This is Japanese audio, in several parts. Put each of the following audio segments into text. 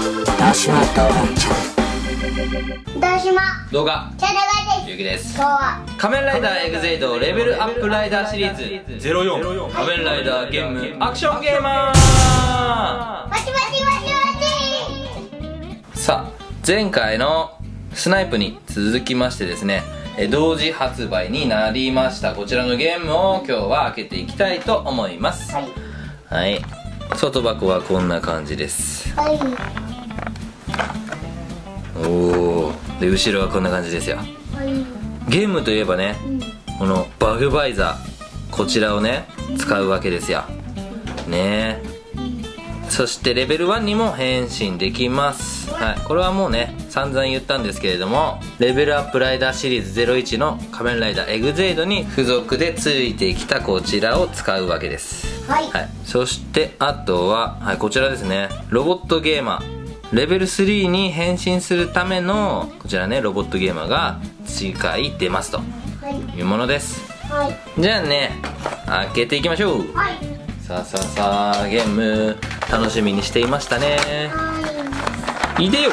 ダシマとワンちゃん。 ダシマ動画チャンネルゆうきです。 今日は仮面ライダーエグゼイドレベルアップライダーシリーズ04仮面ライダーゲームアクションゲーマー。 バチバチバチバチ。 さあ前回のスナイプに続きましてですね、同時発売になりましたこちらのゲームを今日は開けていきたいと思います。 はいはい、外箱はこんな感じです。 はい。 おお、で後ろはこんな感じですよ。 はい。 ゲームといえばね、このバグバイザー、こちらをね使うわけですよね。そしてレベル1にも変身できます。はい、これはもうね散々言ったんですけれども、レベルアップライダーシリーズ01の仮面ライダーエグゼイドに付属でついてきたこちらを使うわけです。 はい。 はい、そしてあとは、はい、こちらですね、ロボットゲーマーレベル3に変身するためのこちらね、ロボットゲーマーが次回出ますというものです。 はい。 じゃあね開けていきましょう。 はい。 さあさあさあ、ゲーム楽しみにしていましたね。いでよ。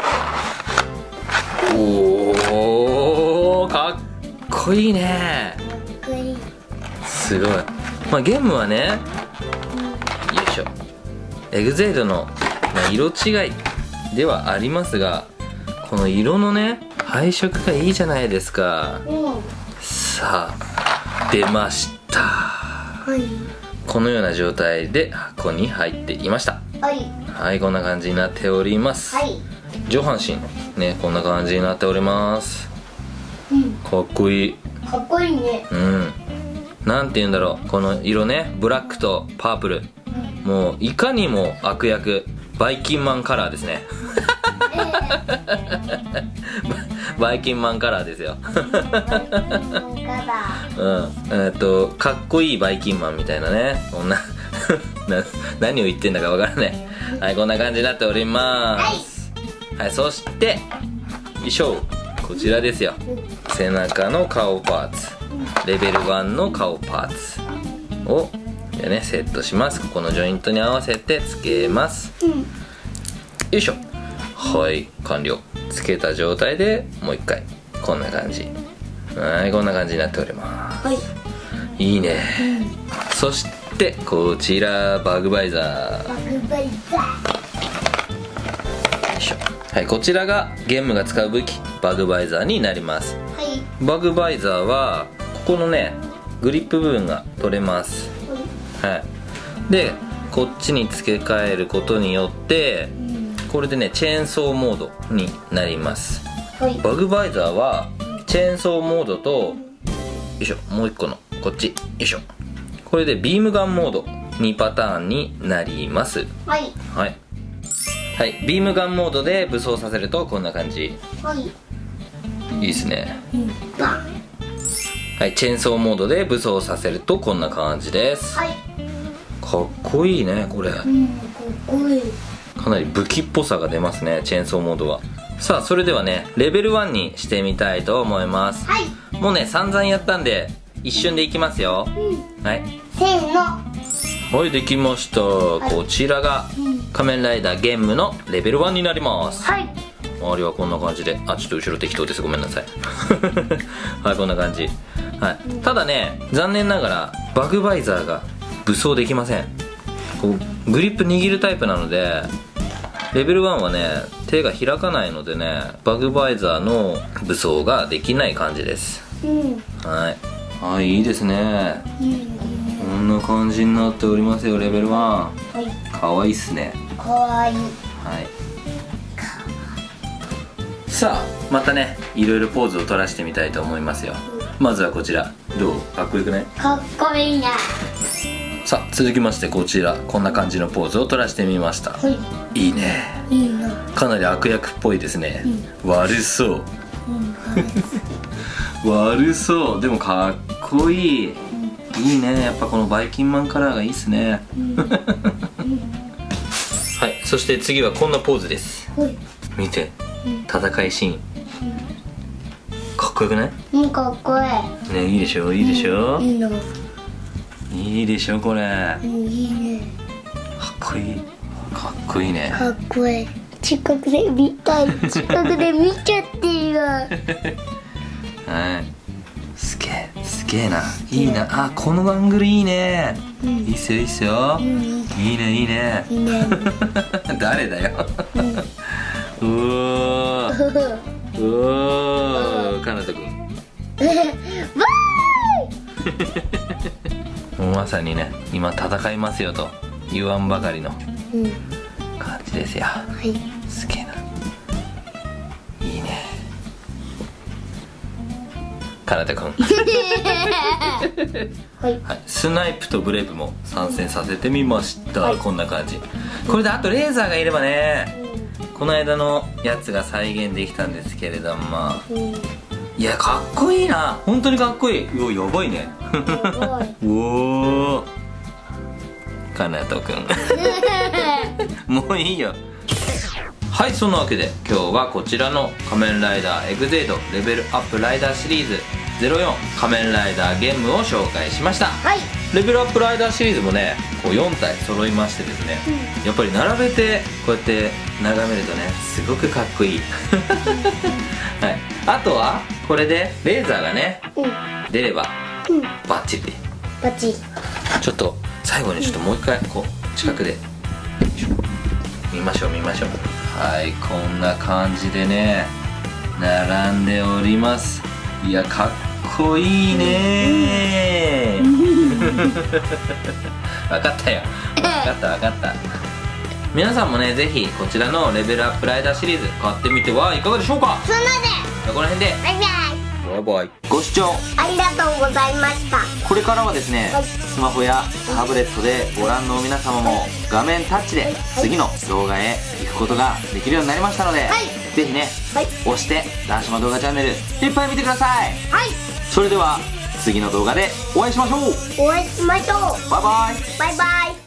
おお、かっこいいね。すごい。まあゲームはね、よいしょ、エグゼイドの、色違いではありますが、この色のね配色がいいじゃないですか。さあ出ました。 はい。 このような状態で箱に入っていました。 はい。 はい、こんな感じになっております。 はい。 上半身ね、こんな感じになっております。かっこいい。 かっこいいね。 なんて言うんだろう、この色ね、ブラックとパープル、もういかにも悪役バイキンマンカラーですね。バイキンマンカラーですよ。かっこいいバイキンマンみたいなね、こんな何を言ってんだかわからない。はい、こんな感じになっております。はい、そしてよいしょ、こちらですよ。背中の顔パーツ、レベル1の顔パーツをでねセットします。ここのジョイントに合わせてつけます。よいしょ。はい、完了。つけた状態でもう一回こんな感じ。はい、こんな感じになっております。いいね。そしてこちらバグバイザー。 バグバイザー。 よいしょ。はい、こちらがゲームが使う武器バグバイザーになります。 はい。 バグバイザーはここのねグリップ部分が取れます。はい、でこっちに付け替えることによってこれでねチェーンソーモードになります。 はい。 バグバイザーはチェーンソーモードと、よいしょ、もう一個のこっち、よいしょ、これでビームガンモード2パターンになります。 はい。 はい、はい、ビームガンモードで武装させるとこんな感じ。 はい。 いいですね。 バン。 はい、チェーンソーモードで武装させるとこんな感じです。 はい。 かっこいいねこれ。 かっこいい。 かなり武器っぽさが出ますね、チェーンソーモードは。さあそれではねレベル1にしてみたいと思います。 はい。 もうね散々やったんで一瞬でいきますよ。はい、 せーの。 はい、できました。こちらが仮面ライダーゲームのレベル1になります。 はい。 周りはこんな感じで、ちょっと後ろ適当です、ごめんなさい。はい、こんな感じ。はい、ただね残念ながらバグバイザーが武装できません。こうグリップ握るタイプなのでレベル1はね手が開かないのでね、バグバイザーの武装ができない感じです。はい、はい、いいですね。こんな感じになっておりますよ、レベル1。 はい。 かわいいっすね。 かわいい。 はい、さあまたねいろいろポーズを取らせてみたいと思いますよ。まずはこちら、どう？かっこよくない？ かっこいいね。 さあ続きましてこちら、こんな感じのポーズを取らせてみました。 はい。 いいね。 いいな。 かなり悪役っぽいですね。悪そう。悪そう。でもかっこいい。いいね。やっぱこのバイキンマンカラーがいいっすね。はい、そして次はこんなポーズです。見て、戦いシーン。かっこよくない？ かっこいい。 ね、いいでしょ、いいでしょ。 いいの。 いいでしょこれ。 いいね。 かっこいい。かっこいいね。 かっこいい。 近くで見たい。近くで見ちゃってるよ。 はい、すげえな、いいな。あ、このアングルいいね。いいっすよいいっすよ。いいねいいね。 いいね。 誰だよ。うおー、かなとくん。もうまさにね、今戦いますよと言わんばかりの感じですよ。 はい。 すげえな。いいね。かなたくん。 はい。 はい、スナイプとブレイブも参戦させてみました、 はいこんな感じ。これであとレーザーがいればね、この間のやつが再現できたんですけれども、いやかっこいいな、本当にかっこいい。うわやばいね。おお、かなとくん。もういいよ。はい、そんなわけで今日はこちらの仮面ライダーエグゼイドレベルアップライダーシリーズ04仮面ライダーゲームを紹介しました。 はい。 レベルアップライダーシリーズもね、こう4体揃いましてですね、やっぱり並べてこうやって眺めるとね、すごくかっこいい。はい、あとはこれでレーザーがね、出ればバッチリ。 バッチリ。 ちょっと最後にちょっともう一回こう近くで見ましょう見ましょう。はい、こんな感じでね並んでおります。いやかっこいいね。分かったよ、分かった分かった。皆さんもねぜひこちらのレベルアップライダーシリーズ買ってみてはいかがでしょうか。 そんなで。 じゃあこの辺でバイバイ。 バイバイ。ご視聴ありがとうございました。 これからはですね、 はいスマホやタブレットでご覧の皆様も画面タッチで次の動画へ行くことができるようになりましたので、 はいぜひね、 はい。 押してダンシマ動画チャンネルいっぱい見てください。 はい。 それでは次の動画でお会いしましょう。 お会いしましょう。 バイバイ。 バイバイ。